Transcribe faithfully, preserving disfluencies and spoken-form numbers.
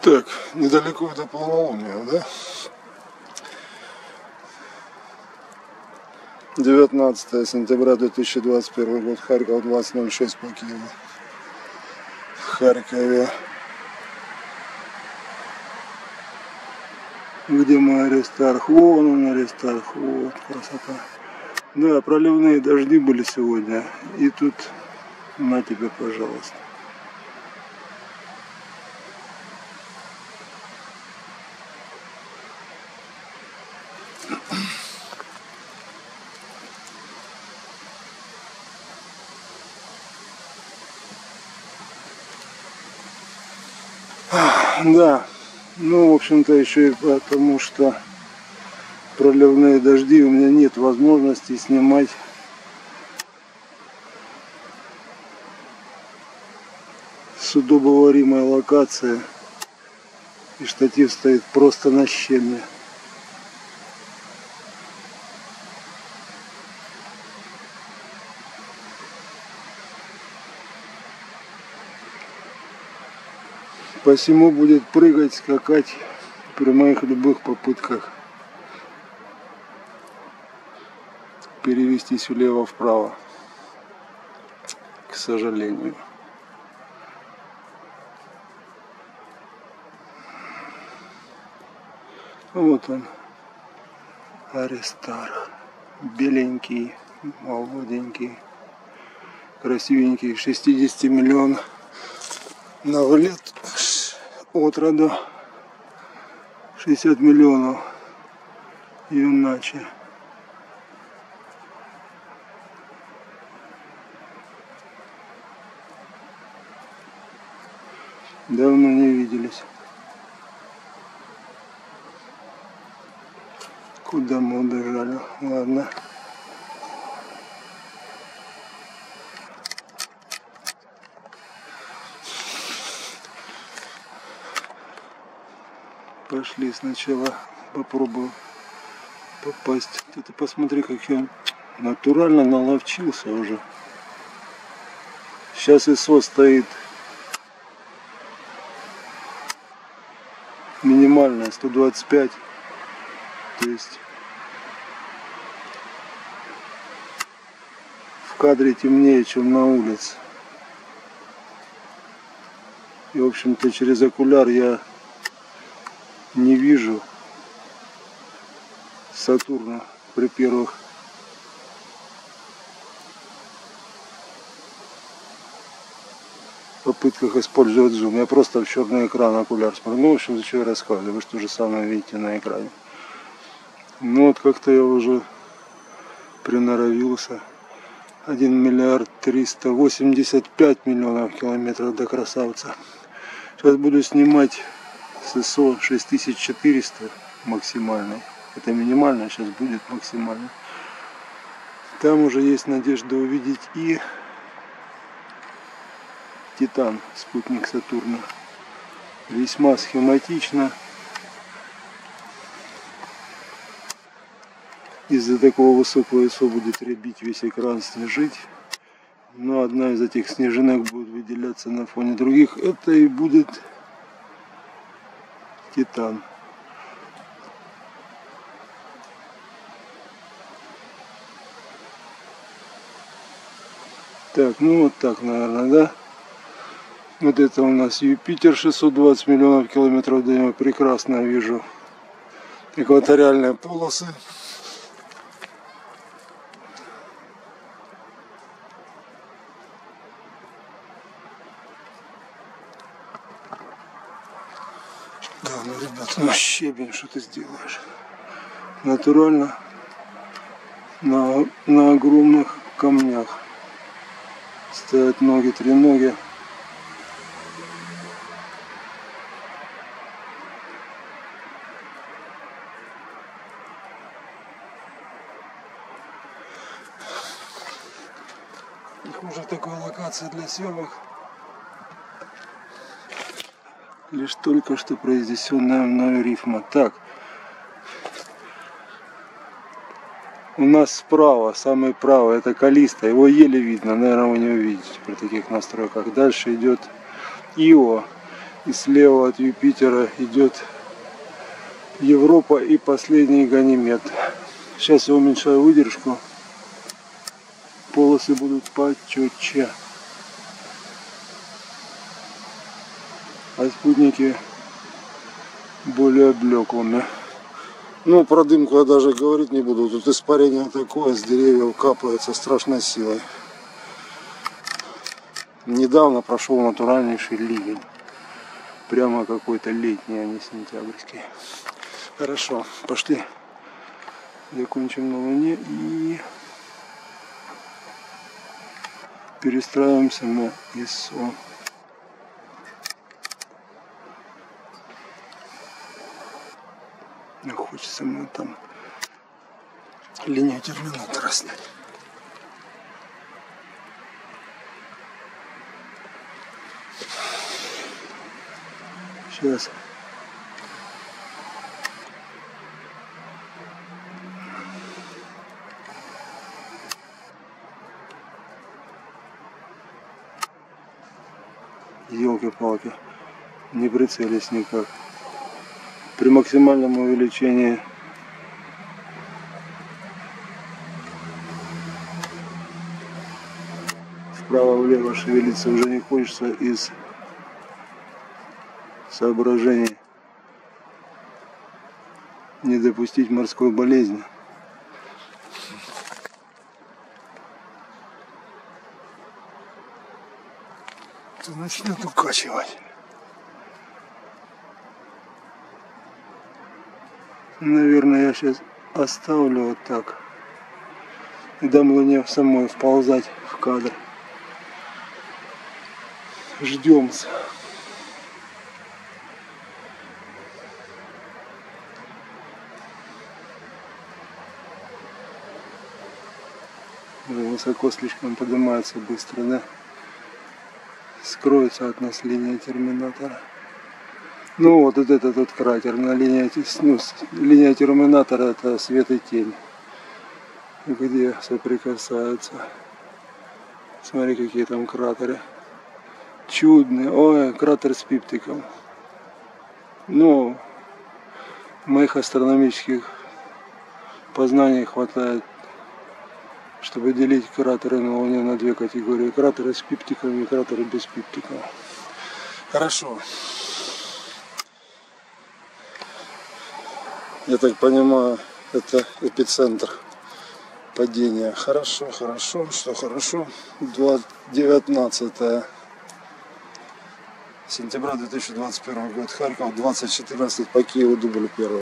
Так, недалеко до полнолуния, да? девятнадцатое сентября две тысячи двадцать первый год, Харьков, двадцать ноль шесть по Киеву. В Харькове. Где мой Аристарх? Вон он, Аристарх, вот, красота. Да, проливные дожди были сегодня. И тут, на тебе, пожалуйста. Да, ну, в общем-то, еще и потому, что проливные дожди, у меня нет возможности снимать с удобоваримой локации, и штатив стоит просто на щебне. Посему будет прыгать, скакать при моих любых попытках перевестись влево-вправо, к сожалению. Вот он, Аристарх, беленький, молоденький, красивенький, шестьдесят миллионов на лет от роду, шестьдесят миллионов юначе. Давно не виделись. Куда мы убежали? Ладно. Пошли сначала попробую попасть. Ты посмотри, как я натурально наловчился уже. Сейчас ИСО стоит минимальная сто двадцать пять. То есть в кадре темнее, чем на улице. И, в общем-то, через окуляр я не вижу Сатурна при первых попытках использовать зум. Я просто в черный экран окуляр смотрю. Ну, в общем, зачем я рассказываю? Вы же то же самое видите на экране. Ну, вот как-то я уже приноровился. один миллиард триста восемьдесят пять миллионов километров до красавца. Сейчас буду снимать с ИСО шесть тысяч четыреста максимальный. Это минимально, сейчас будет максимально. Там уже есть надежда увидеть и Титан, спутник Сатурна. Весьма схематично. Из-за такого высокого ИСО будет рябить весь экран, снежить. Но одна из этих снежинок будет выделяться на фоне других. Это и будет Титан. Так, ну вот так, наверное, да? Вот это у нас Юпитер, шестьсот двадцать миллионов километров до него. Прекрасно вижу экваториальные полосы. Да, ну, ребят, ну щебень, что ты сделаешь? Натурально на, на огромных камнях стоят ноги, три ноги. Их уже такой локации для съемок. Лишь только что произнесенная мною рифма. Так, у нас справа, самый правый, это Калиста. Его еле видно, наверное, вы не увидите при таких настройках. Дальше идет Ио. И слева от Юпитера идет Европа и последний Ганимед. Сейчас я уменьшаю выдержку. Полосы будут почетче. А спутники более блеклыми. Ну, про дымку я даже говорить не буду. Тут испарение такое, с деревьев капает со страшной силой. Недавно прошел натуральнейший ливень. Прямо какой-то летний, а не сентябрьский. Хорошо, пошли. Закончим на Луне и перестраиваемся на ИСО. Хочется мне там линию терминатора снять. Сейчас. Елки-палки, не прицелись никак. При максимальном увеличении вправо-влево шевелиться уже не хочется из соображений не допустить морской болезни. Это начнет укачивать. Наверное, я сейчас оставлю вот так и дам Луне самой вползать в кадр. Ждем. Высоко слишком поднимается быстро, да? Скроется от нас линия терминатора. Ну вот, вот этот вот кратер на линии, ну, линия терминатора — это свет и тень, где соприкасаются. Смотри, какие там кратеры. Чудные. Ой, кратер с пиптиком. Ну, моих астрономических познаний хватает, чтобы делить кратеры на Луне на две категории. Кратеры с пиптиком и кратеры без пиптика. Хорошо. Я так понимаю, это эпицентр падения. Хорошо, хорошо, что хорошо. девятнадцатое сентября две тысячи двадцать первого год. Харьков, двадцать четырнадцать по Киеву, дубль первый.